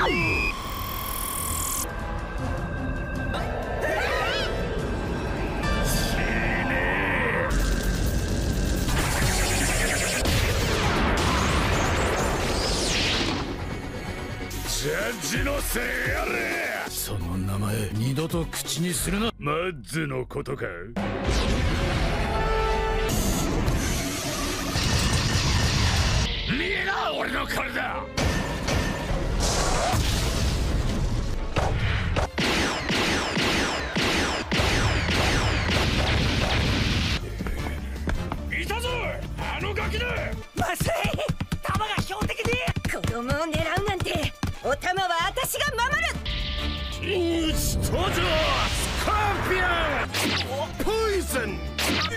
ジャッジのせいやれ。その名前二度と口にするな。マッズのことか。見えな俺の体。いたぞあのガキだ。 まずい、弾が標的に。子供を狙うなんて。お玉は私が守る。 インストージョースコーピオンポイズン。 大富豪くんあ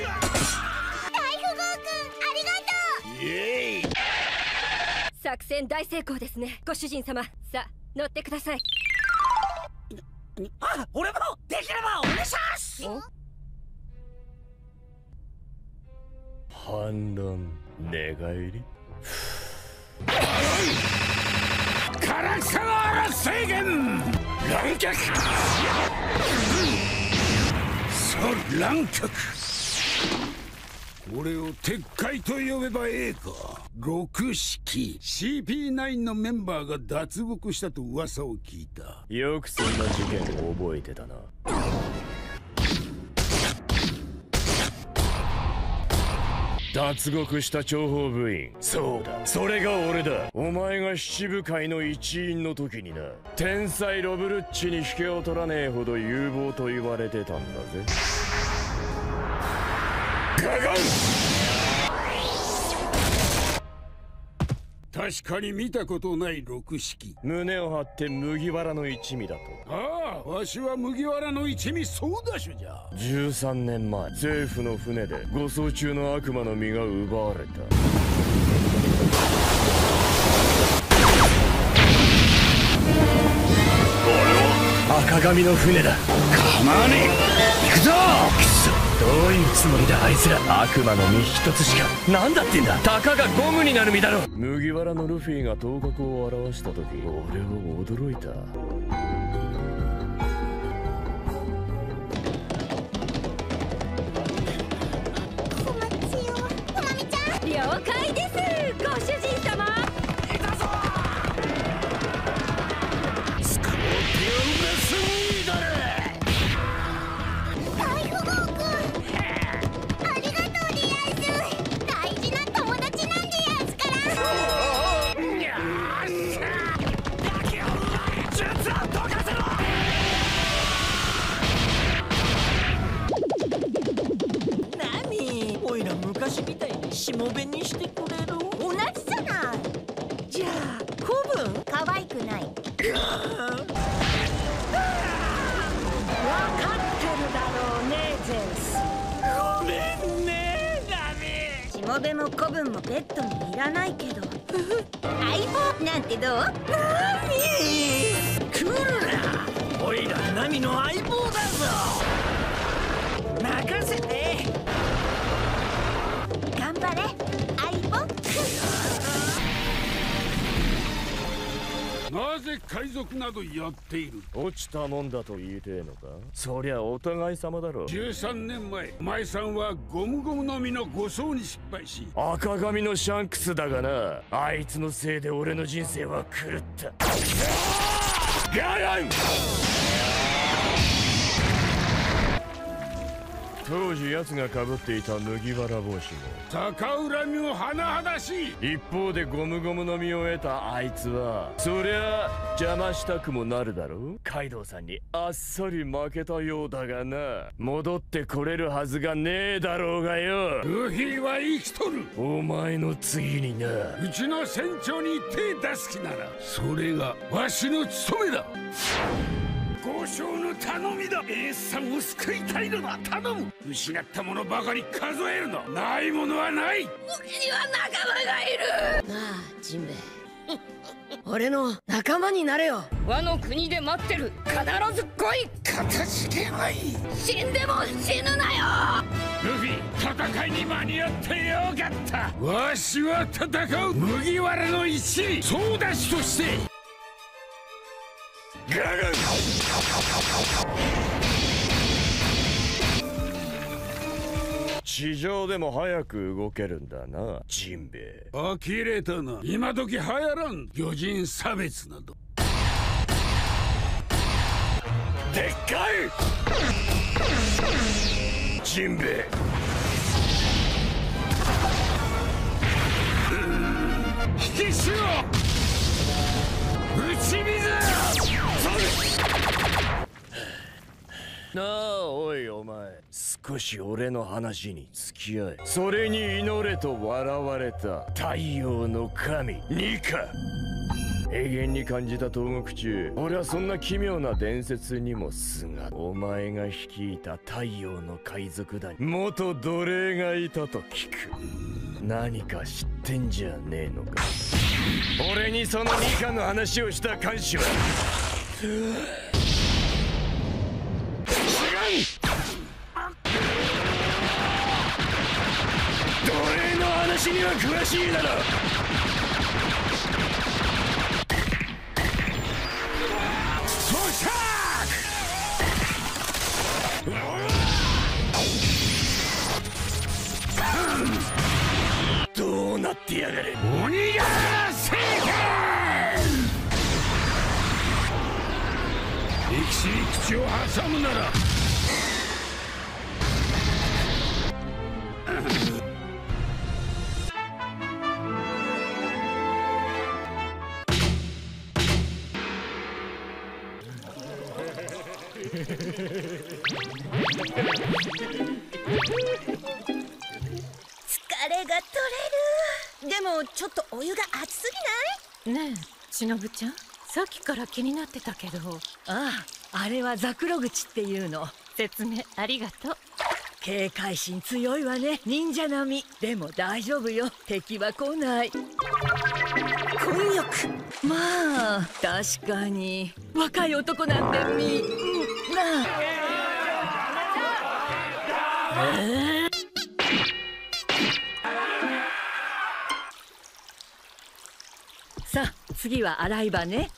りがとう。 イエーイ。 作戦大成功ですね、ご主人様。さあ乗ってください。 あ、俺もできればお願いします。 反論寝返り。唐草原制限乱脚。そう乱脚。俺を撤回と呼べばええか。六式 CP9 のメンバーが脱獄したと噂を聞いた。よくそんな事件を覚えてたな。脱獄した諜報部員。そうだ、それが俺だ。お前が七部会の一員の時にな、天才ロブルッチに引けを取らねえほど有望と言われてたんだぜ。ガガン。確かに見たことない六式。胸を張って麦わらの一味だと。ああ、わしは麦わらの一味ソーダシュじゃ。13年前政府の船で護送中の悪魔の実が奪われた。赤髪の船だ。構わねえ。行くぞ。くそ、どういうつもりだあいつら。悪魔の実一つしか。なんだってんだ。たかがゴムになる実だろ。麦わらのルフィが頭角を現した時、俺は驚いた。 お待ちよ、ほまみちゃん。 了解です、ご主人様。 いたぞ。スコーピオンメスニードル。 大富豪くんありがとうでやんす。大事な友達なんでやんすから。 よっしゃ。ガキを術を解かせろ。 何おいら昔みたいにしもべにしてくれる？ 同じじゃない。 じゃあ古文可愛くない。 分かってるだろうねゼウス。ごめんねナミ。 しもべも子分もベッドにいらないけど相棒なんてどう？ ナミ来るな。おいらナミの相棒だぞ。任せて。 頑張れ相棒。 なぜ海賊などやっている？落ちたもんだと言いてえのか？そりゃお互い様だろ。13年前、お前さんはゴムゴムの実の護送に失敗し、赤髪のシャンクスだがな、あいつのせいで俺の人生は狂った。ガラン！当時奴が被っていた麦わら帽子も逆恨みも甚だしい。一方でゴムゴムの実を得たあいつは、そりゃ邪魔したくもなるだろう。カイドウさんにあっさり負けたようだがな、戻ってこれるはずがねえだろうがよ。ルフィは生きとる。お前の次にな、うちの船長に手出す気なら、それがわしの務めだ。交渉の頼みだ。エースさんを救いたいのだ。頼む。失ったものばかり数えるな。ないものはない。 僕には仲間がいる。 なあジンベエ俺の仲間になれよ。 和の国で待ってる。必ず来い。 かたじけない。 死んでも死ぬなよ。 ルフィ、戦いに間に合ってよかった。わしは戦う麦わらの一味ソーダシとして。 ガガン。地上でも早く動けるんだな、ジンベエ。 呆れたな。今時流行らん魚人差別など。 でっかいジンベエ。 引きしろ。打ち水。 なあ、おいお前、少し俺の話に付き合え。それに祈れと笑われた太陽の神ニカ。永遠に感じた東国中、俺はそんな奇妙な伝説にもすがお前が率いた太陽の海賊団に元奴隷がいたと聞く。何か知ってんじゃねえのか。俺にそのニカの話をした看守は奴隷の話には詳しいだろ。どうなってやがる。 鬼が聖剣。力士に口を挟むなら疲れが取れる。でもちょっとお湯が熱すぎない？ ねえ、しのぶちゃん、さっきから気になってたけど。 ああ、あれはザクロ口っていうの。 説明ありがとう。 警戒心強いわね、忍者並み。でも大丈夫よ、敵は来ない。混浴。まあ確かに若い男なんてみんな。さあ次は洗い場ね。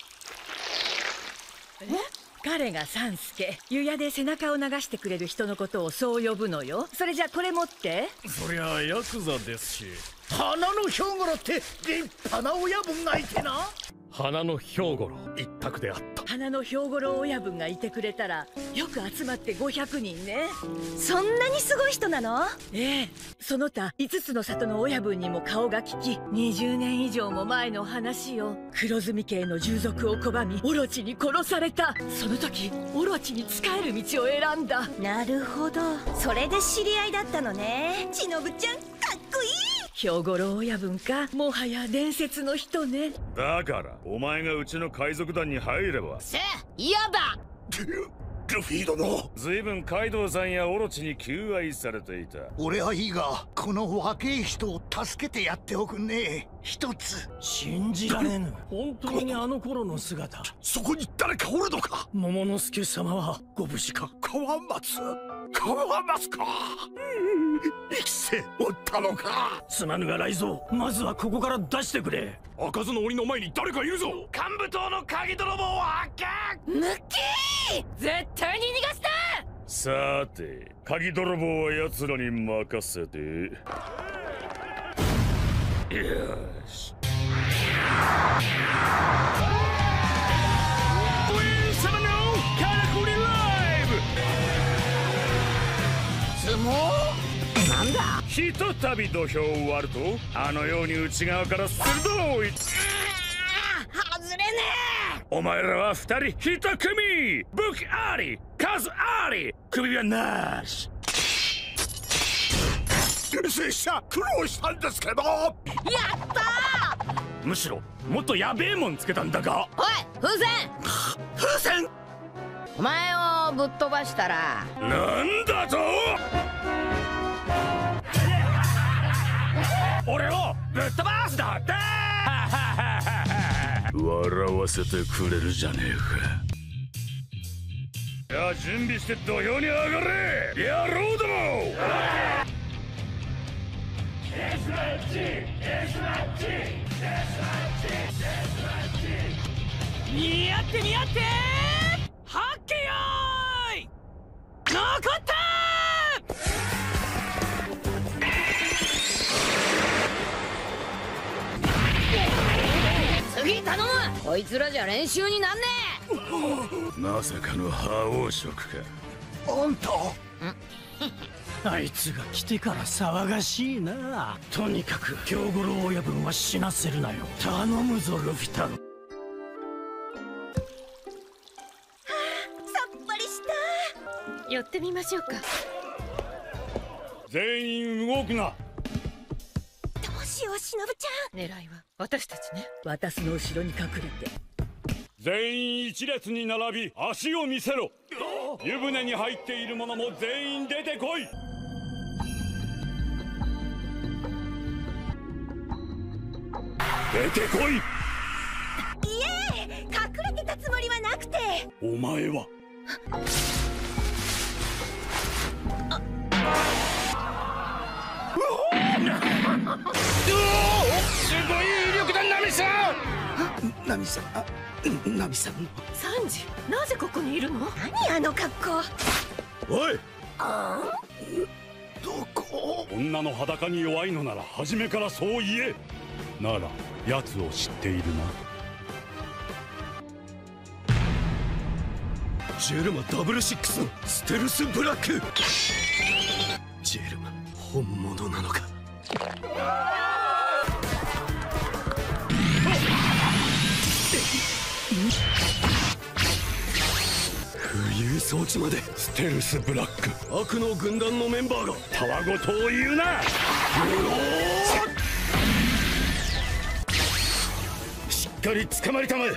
彼が三助。湯屋で背中を流してくれる人のことをそう呼ぶのよ。それじゃこれ持って。 そりゃヤクザですし。 花の兵五郎って立派な親分がいてな。 花の兵五郎一択であった。 花の兵五郎親分がいてくれたらよく集まって500人ね。 そんなにすごい人なの？ ええ、その他5つの里の親分にも顔が利き、20年以上も前の話よ。黒住家の従属を拒みオロチに殺された。その時オロチに仕える道を選んだ。 なるほど、それで知り合いだったのね。しのぶちゃんかっこいい。 兵五郎親分か、もはや伝説の人ね。 だからお前がうちの海賊団に入れば。 せ嫌だ。 ルフィ殿、 ずいぶんカイドウさんやオロチに求愛されていた。 俺はいいがこの若い人を助けてやっておくね。一つ。 信じられぬ。本当にあの頃の姿。 そこに誰かおるのか。 桃之助様はご無事か。 川松か。生きておったのか。 すまぬが雷蔵、まずはここから出してくれ。 開かずの檻の前に誰かいるぞ。 幹部島の鍵泥棒を発見。 ムッキー、絶対に逃がすな。 さて鍵泥棒は奴らに任せて。よし。 様のからくりライブ。 相撲なんだ。 ひとたび土俵を割るとあのように内側から鋭い。 外れねえ。 お前らは二人一組。武器あり数あり、首はなし。 拙者苦労したんですけど。 やったー。 むしろもっとやべえもんつけたんだが。 おい風船。 風船。 お前をぶっ飛ばしたら。 なんだと。俺をぶっ飛ばすだって。 笑わせてくれるじゃねえか。 じゃあ準備して土俵に上がれ野郎ども。 似合って似合って。 かった。 次頼む。こいつらじゃ練習になんねまさかの覇王色か。 あんたあいつが来てから騒がしいな。とにかく京五郎親分は死なせるなよ。頼むぞルフィ太郎。 さっぱりした。 寄ってみましょうか。 全員動くな。 どうしようしのぶちゃん。 狙いは私たちね。 私の後ろに隠れて。 全員一列に並び足を見せろ。湯船に入っている者も全員出てこい。出てこい。 いえ、隠れてたつもりはなくて。 お前はすごい威力だ、ナミさん。ナミさん、ナミさん。 サンジ、なぜここにいるの？ 何あの格好。 おい。どこ？ 女の裸に弱いのなら初めからそう言え。なら奴を知っているな。 ジェルマ66のステルスブラック。ジェルマ本物なのか。浮遊装置まで。 ステルスブラック。 悪の軍団のメンバーが。 たわごとを言うな。 しっかり捕まりたまえ。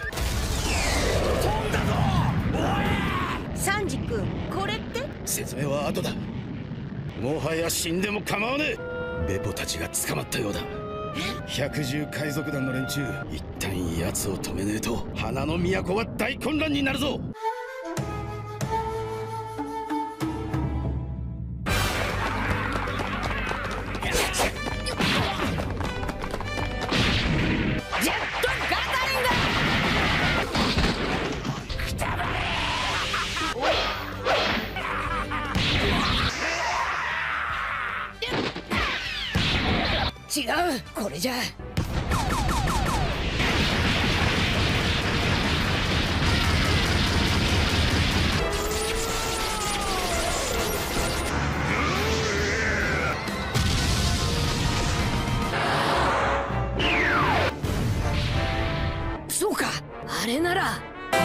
サンジ君、これって説明は後だ。もはや死んでも構わねえ。ベポたちが捕まったようだ。百獣海賊団の連中、一旦奴を止めねえと花の都は大混乱になるぞ。 違う。これじゃそうか。あれなら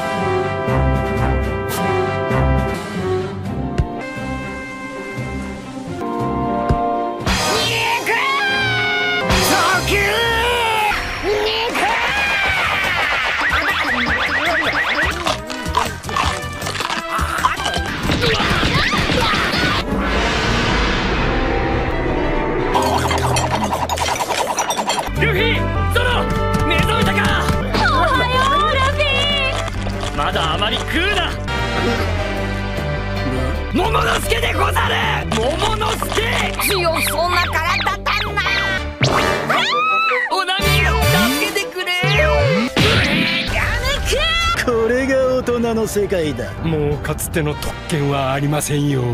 ルフィ、ゾロ、目覚めたか。 おはよう、ラフィー。 まだあまり食うな。桃之助でござる。桃之助、 強そうな体だな。 おなみ助けてくれ。 これが大人の世界だ。もうかつての特権はありませんよ。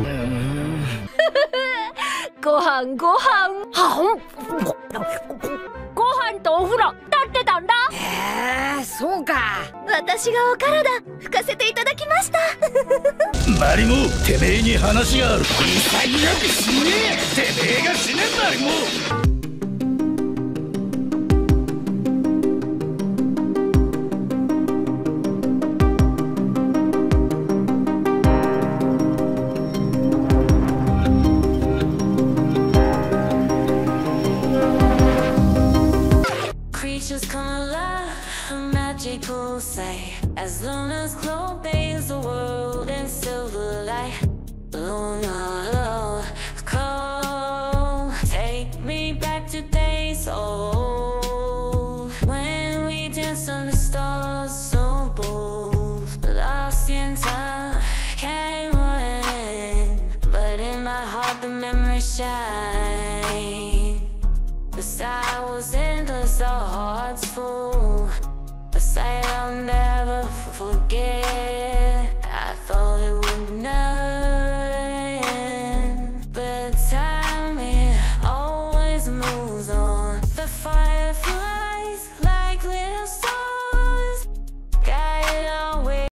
ご飯ご飯。ご飯とお風呂立ってたんだ。 そうか。 私がお体拭かせていただきました。 マリモ、てめえに話がある。潔く死ねえ。てめえが死ねんマリモ。 Creatures come alive, a magical sight. As Luna's glow bathes the world in silver light. Luna, come, take me back to days old.